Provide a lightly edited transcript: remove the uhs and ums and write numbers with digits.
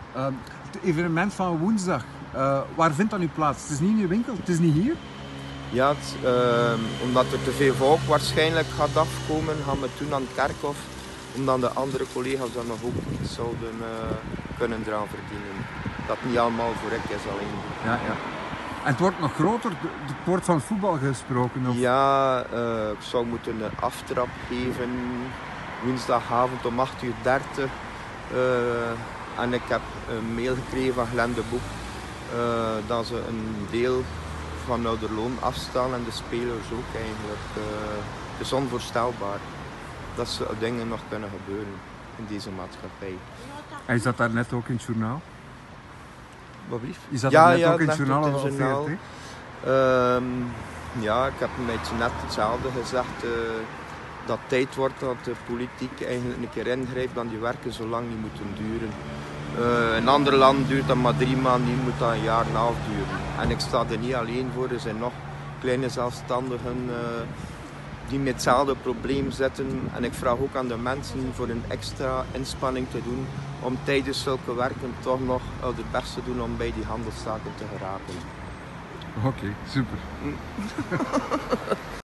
Het evenement van woensdag, waar vindt dat nu plaats? Het is niet in uw winkel, het is niet hier? Ja, omdat er te veel volk waarschijnlijk gaat afkomen, gaan we toen aan het kerkhof, omdat de andere collega's dan nog ook iets zouden kunnen eraan verdienen. Dat niet allemaal voor ik is alleen. Ja, ja. En het wordt nog groter, de poort van het voetbal gesproken? Of? Ja, ik zou moeten een aftrap geven, woensdagavond om 8:30 uur. En ik heb een mail gekregen van Glenn de Boek dat ze een deel van Ouderloon afstaan en de spelers ook eigenlijk. Het is onvoorstelbaar dat soort dingen nog kunnen gebeuren in deze maatschappij. En is dat daar net ook in het journaal? Wat blieft? Is dat daar net ook in het journaal net of in het journaal. VRT? Ja, ik heb net hetzelfde gezegd. Dat tijd wordt dat de politiek eigenlijk een keer ingrijpt, dan die werken zo lang niet moeten duren. In andere landen duurt dat maar 3 maanden, hier moet dat een jaar en een half duren. En ik sta er niet alleen voor, er zijn nog kleine zelfstandigen die met hetzelfde probleem zitten. En ik vraag ook aan de mensen voor een extra inspanning te doen om tijdens zulke werken toch nog het best te doen om bij die handelszaken te geraken. Oké, super.